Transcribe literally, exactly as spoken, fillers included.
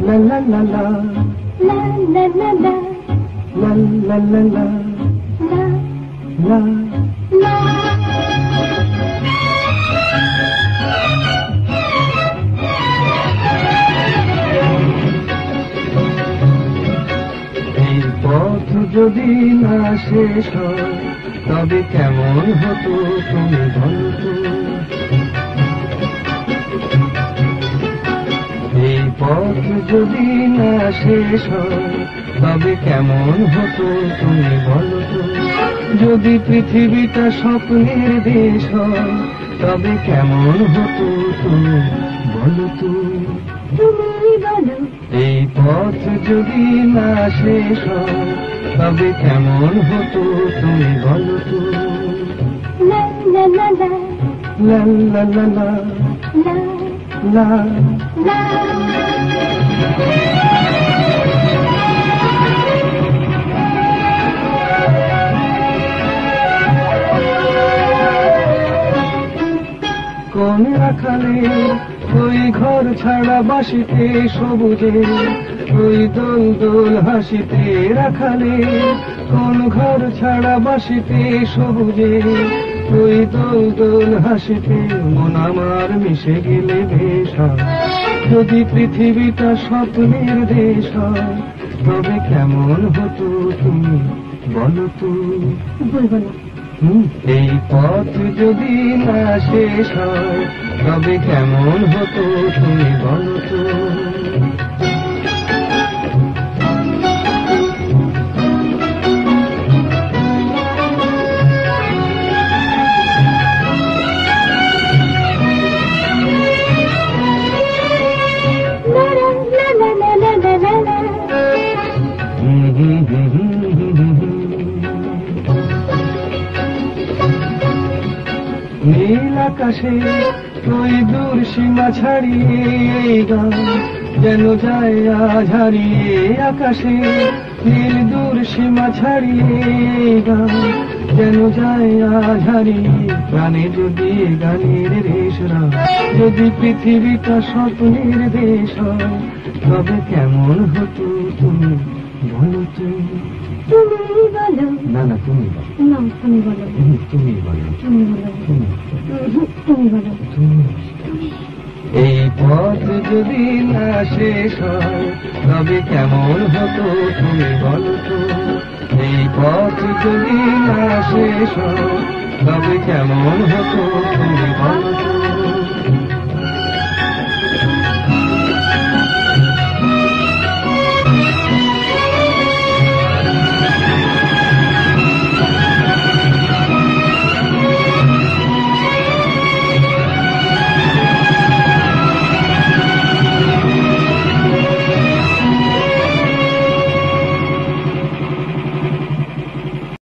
La la la la, la la la la, la la la la, la la la. এই পথ যদি না শেষ হয় তবে কেমন হতো তুমি বলো তো। এই পথ যদি না শেষ হয় তবে কেমন হতো তুমি বলো তো। যদি পৃথিবীটা স্বপ্নের দেশ হয় তবে কেমন হতো তুমি বলো তো। তুমি বলো এই পথ যদি না শেষ হয় তবে কেমন হতো তুমি বলো তো। la la la la, লা লা লা লা, la লা la. কোন রাখালে ওই ঘর ছাড়া বাসিতে সবুজে, ওই দোল দোল হাসিতে রাখালে কোন ঘর ছাড়া বাসিতে সবুজে, ওই দোল দোল হাসিতে মন আমার মিশে গেলে বেশ হয়। যদি পৃথিবীটা স্বপ্নের দেশ হয় তবে কেমন হতো তুমি বলো তো। বলবো না। এই পথ যদি না শেষ হয় তবে কেমন হতো তুমি বলো তো। নীল আকাশে ওই দূর সীমা ছাড়িয়ে এই গান যেন যায় আজ হারিয়ে। আকাশে নীল দূর সীমা ছাড়িয়ে এই গান যেন যায় আজ হারিয়ে। গানে যদি গানের রেশরা, যদি পৃথিবীটা স্বপ্নের দেশ হয় তবে কেমন হতো তুমি বলো তো। তুমি বলো না না তুমি বলো। না, তুমি বলো তুমি বলো তুমি বলো তুমি তুমি বলো তুমি। এই পথ যদি না শেষ হয় তবে কেমন হতো তুমি বলো তো। এই পথ যদি না শেষ হয় তবে কেমন হতো তুমি বলো তো।